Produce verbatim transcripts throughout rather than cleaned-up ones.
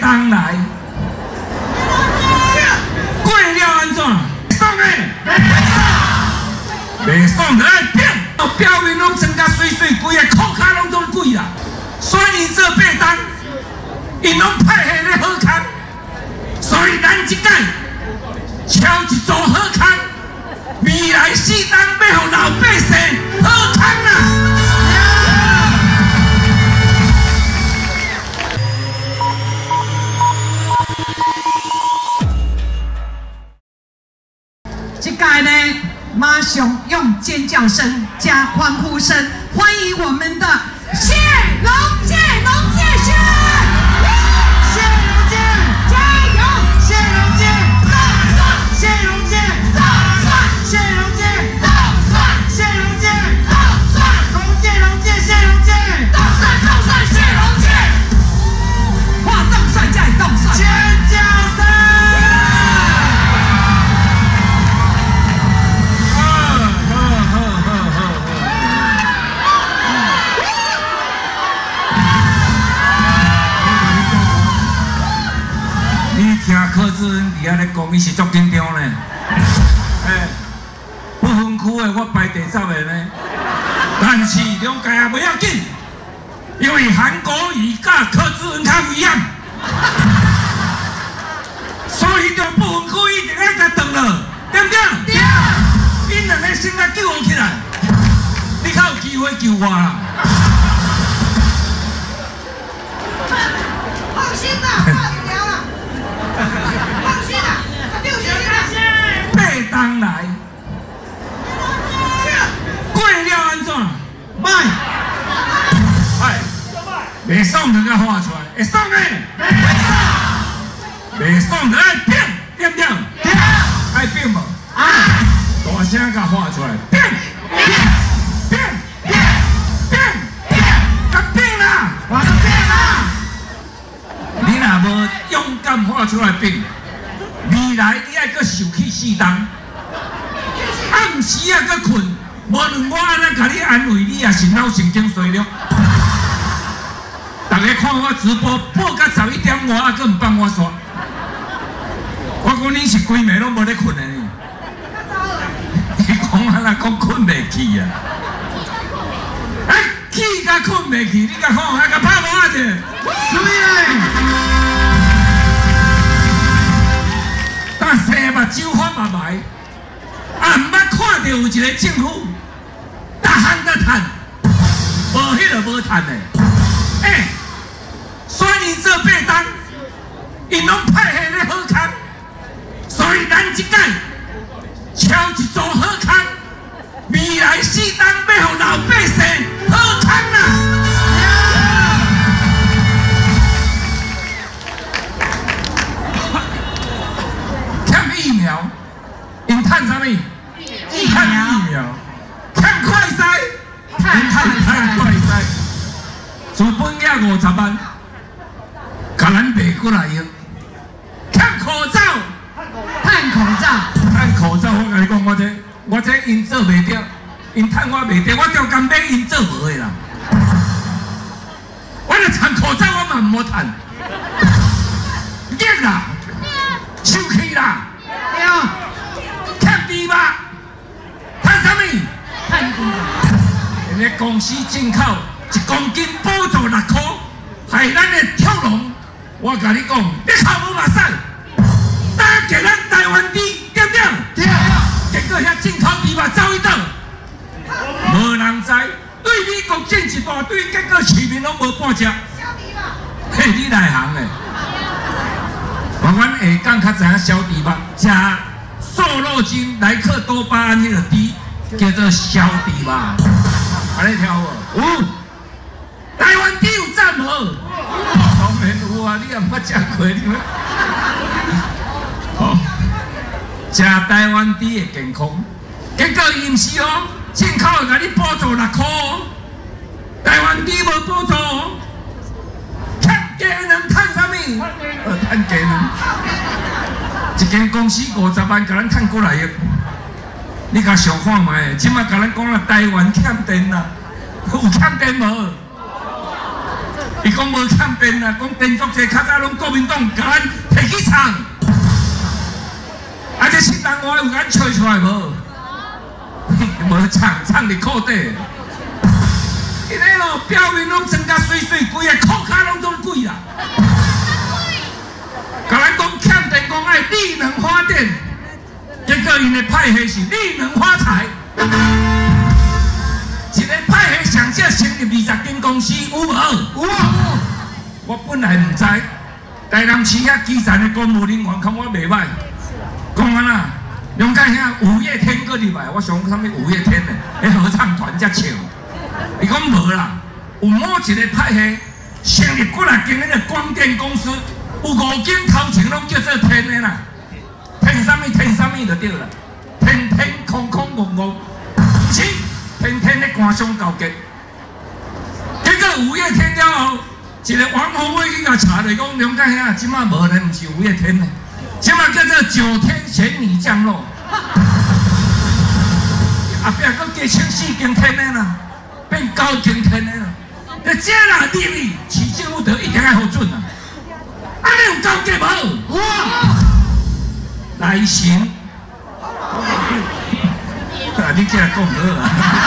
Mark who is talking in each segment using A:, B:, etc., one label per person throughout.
A: 当来，过了安怎？爽诶！袂爽就爱变，表面拢装甲水水，规个裤骹拢总贵啦。选伊做八当，因拢派下咧好康，所以咱即届敲一座好康，未来四当要互老百姓好康啦！
B: 这届呢，马上用尖叫声加欢呼声欢迎我们的谢龙介，龙介谢，谢龙介加油，谢龙介大帅，谢龙介大帅，谢龙介大帅，谢龙介大帅，龙介龙介谢龙介大帅大帅谢龙介，哇，大帅加大帅，尖叫声。 听柯志恩伫遐咧讲，伊是足紧张咧。哎，不分区的我排第十个呢，但是两届也袂要紧，因为韩国瑜甲柯志恩较危险，所以就不分区一定要甲断了，对不对？对。因两个先甲救我起来，你较有机会救我啦。放心啦。 放心啦，六千啦，八当来，过了安怎？卖，哎，袂爽就甲画出来，会爽诶，袂爽就爱变，对不对？对，爱变无？啊，大声甲画出来，变，变，变，变，变，甲变啦，我甲变啦。 你若无勇敢画出来变，未来你爱阁受气四当，暗时啊阁困，无论我安怎甲你安慰，你也是脑神经衰弱。大家看我直播播到十一点外，还阁唔帮我刷。我讲你是规暝拢无咧困的呢。你讲安那讲困袂去啊？哎，起甲困袂去，你甲看，还甲拍无啊者？水嘞！ 但是目睭发白白，啊，毋捌看到有一个政府，逐项都趁，无迄个无趁的。哎，选伊做八当，因拢派下咧好康，所以咱即届敲一座好康，未来四当要互老百姓好康啦！ 疫苗，因趁啥物？疫苗，疫苗，欠快筛，因趁趁快筛，资本额五十万，甲咱卖过来用。欠口罩，趁口罩，趁口罩。我甲你讲，我这我这因做袂着，因趁我袂着，我就甘买因做无的啦。我咧趁口罩，我嘛唔好趁，热啦，生气啦。 欠猪肉，趁啥物？趁猪肉。人家公司进口一公斤补助六块，害咱的跳龙。我甲你讲，你口无目屎，打击咱台湾猪，对不对？对。结果遐进口猪肉走去倒，无人知。对美国进一大堆，结果市民拢无半只。嘿，你内行诶。 我阮下港较知影小猪肉，食瘦肉精、莱克多巴胺迄个猪叫做小猪肉，安尼听无？有。台湾猪有赞无？当然有啊，你也毋捌食过，你们。哦，食台湾猪会健康，结果伊毋是哦，进口会甲你补助六块哦，台湾猪无补助哦。 家人趁啥物？呃，趁家人。一间公司五十万，甲咱趁过来的。你甲想看卖？即摆甲咱讲啦，台湾欠电啦，有欠电无？
A: 伊讲无欠电啦，讲电作者较早拢国民党甲咱摕去藏，啊这新人话有甲吹出来无？无藏，藏伫裤底。今日咯，表面拢装甲水水，规个裤骹拢总贵啦。甲咱讲欠电，讲爱力能发电，结果因的派系是力能发财。一个派系上少成立二十间公司，有无？有啊！我本来唔知，台南市遐基层的公务人员看我袂歹，讲安那，龙江遐五月天搁入来，我想啥物五月天呢？迄合唱团才唱。伊讲无啦，有某一个派系成立过来经营个光电公司，有五间头前拢叫做天的啦，天啥物天啥物就对啦，天天空空无无，不是。天天咧官商勾结，结果五月天了后，一个王宏伟去甲查咧，讲龙江遐即马无咧，毋是五月天咧，即马叫做九天玄女降落。后壁佫加请四间天的啦，变九间天的啦。你这啦立立，市政府就一定要好准啊！啊，你有勾结无？哇！来神。啊！你起来讲好啊！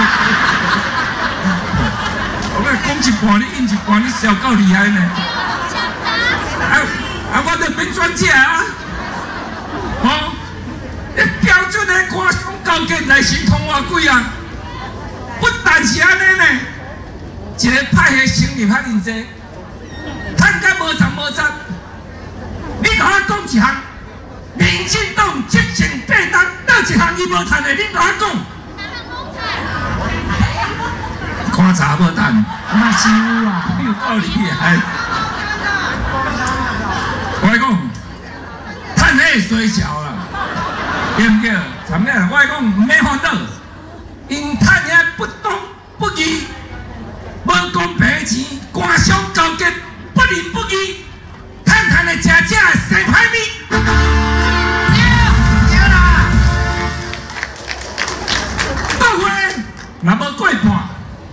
A: 我讲讲一半，你应一半，你笑够厉害呢！啊啊！我就变专家啊！哦，你标准的官商勾结来神通偌贵啊！不但是安尼呢，一个派系成立遐尼济，趁甲无站无站。你甲我讲一项。民进党执政八年，哪一项伊无趁的？恁甲我讲。看查无趁，那是有啊，有够厉害。我讲，趁迄个衰小啦，对唔对？怎样？我讲唔免烦恼，因趁遐不公不义，无公平的钱，官商勾结，不仁不义，趁趁的食食生歹面。若无过半，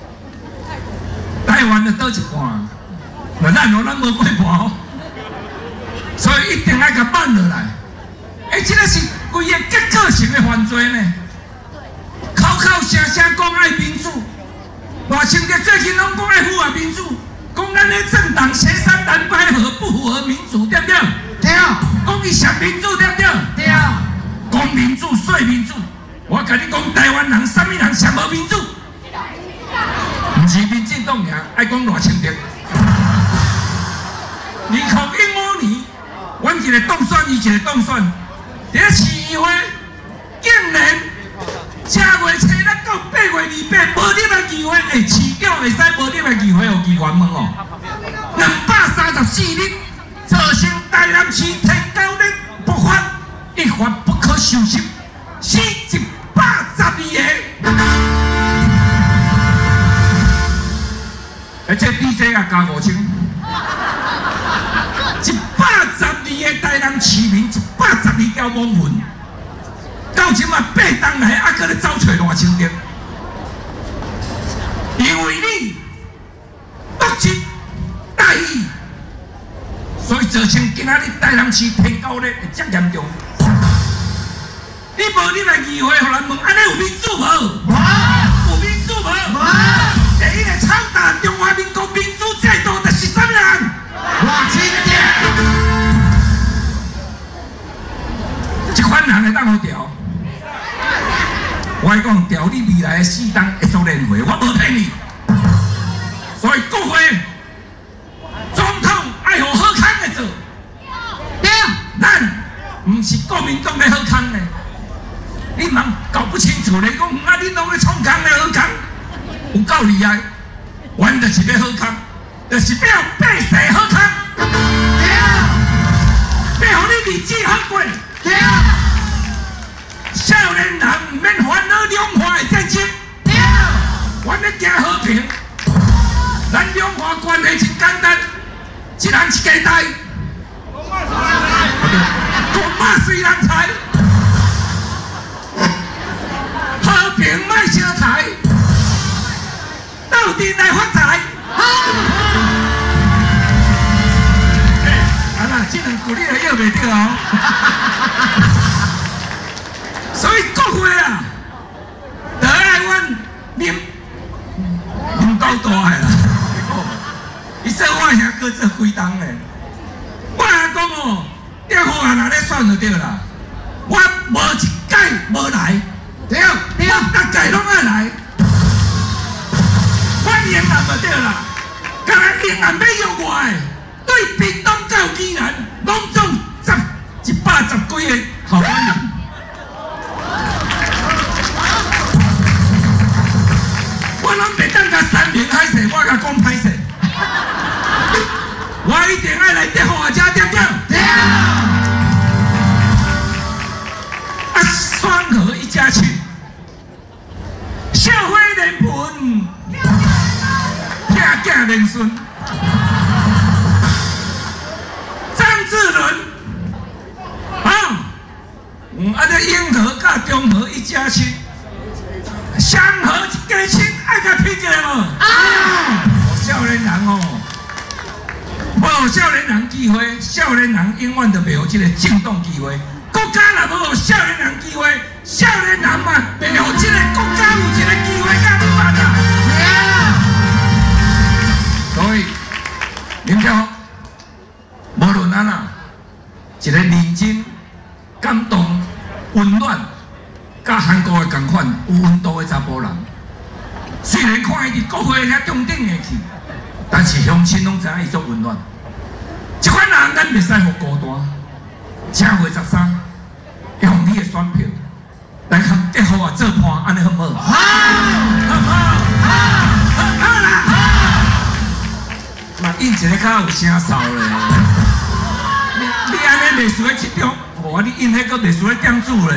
A: 台湾就倒一半。那咱哦，咱无过半哦，所以一定要甲办落来。哎，这个是规个结构性的犯罪呢。口口声声讲爱民主，外省的最近拢讲爱符合民主，讲咱的政党协商蓝白合不符合民主，对不对？对啊。讲伊想民主，对不对？对啊。讲民主，说民主。我甲你讲，台湾人啥物人上无民主？毋是民进党尔，爱讲偌清楚。二零一五年，阮一个当选，伊一个当选，伫市议会竟然正月初六到八月二八无入来议会，诶，市长会使无入来议会，有议员问哦，两百三十四日，造成台南市天高日不发，一发不可收拾，死一百十二个。而且 D J 也加五千，一百十二个台南市民，一百十二条网魂，到即嘛八冬来，还搁咧走找偌清点，因为你不执大义，所以造成今仔日台南市天高咧会遮严重。你无你来议会，互人问，安尼有民主无？有民主无？第一个倡导中华民国民主制度就是啥人？我清点。这款人会当好调。我讲调你未来的四党会做联会，我无骗你。所以国会总统爱互好康的做。对，咱唔是国民党的好康的。你茫搞不清楚咧，讲啊，你拢咧创康咧好康。有够厉害，阮就是要好康，就是要百姓好康，对啊，要互你日子好过，对啊。少年人唔免烦恼两化的战争，对啊。阮要行和平，咱两化关系真简单，一人一家代，公马虽然财，和平卖小财。到底来发财！ 两句你也要袂着哦。所以国会啊，得爱阮林林高大个啦。伊说我兄哥做几档嘞？我阿讲哦，叶好汉人咧选就对啦。我无一届无来，
B: 对对，
A: 我逐届拢爱来。我连案就对啦，敢若连案要约我诶，对屏东到宜兰，拢总十一百十几个候选人。我拢袂当甲三明歹势，我甲讲歹势。我一定爱来叶好汉遮对不对？对。啊，双河一家亲，社会人文，囝囝连孙，张志伦，啊，嗯，啊，这英和甲中和一家亲，双河一家亲，爱甲拼一个无？啊，少年人哦。无少年人机会，少年人永远都袂有这个正当机会。国家若无少年人机会，少年人嘛袂有这个国家有这个机会甲你办啊。所以，林彪，无论安那，一个认真、感动、温暖，甲韩国的同款有温度的查甫人。虽然看伊伫国会遐中顶的去。但是乡亲拢知影伊足温暖，这款人咱袂使互孤单。正月十三，用你的选票来甲叶好啊做伴，安尼好唔好？好，好唔好？好，好啦，好。嘛，印一个较有声哨咧。你你安尼袂输咧七张，无你印迄个袂输咧点数咧。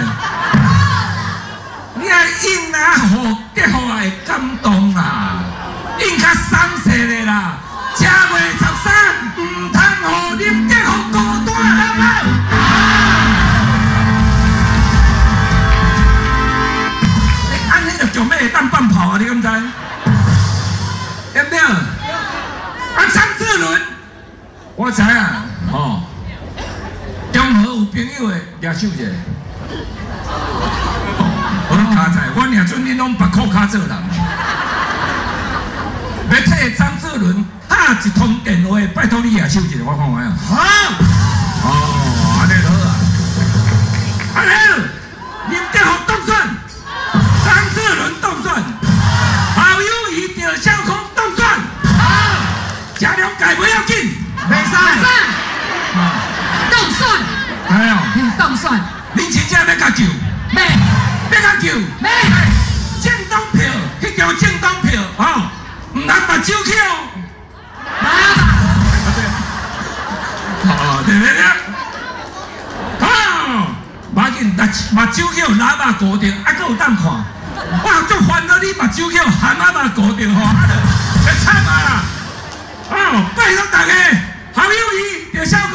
A: 你爱印啊，互叶好啊会感动啊。应较松势的啦，正月十三唔通互林德福孤单，好唔好？你安尼就做咩会当放炮啊？你敢知？对不对？啊，张志伦，我知啊，哦，中和有朋友的抓手者，我拢卡在，我俩阵恁拢别靠卡做人。要替张志伦打一通电话，拜托你举手一下，我看看啊。好。哦，安尼好啊。安尼，林德福当选，张志伦当选，侯友宜、赵少康当选。好。这两届不要紧，袂使。当选。哎呦。当选。恁真正要甲救？要。要甲救？要。政党票，迄张政党票，吼。唔通目睭去哦，哦，对对对，哦，马紧目目睭去喇叭固定，还佫有当看，我足烦恼你目睭去蛤蟆嘛固定吼，啊，就惨啊啦，哦，拜托大家，侯友宜、赵少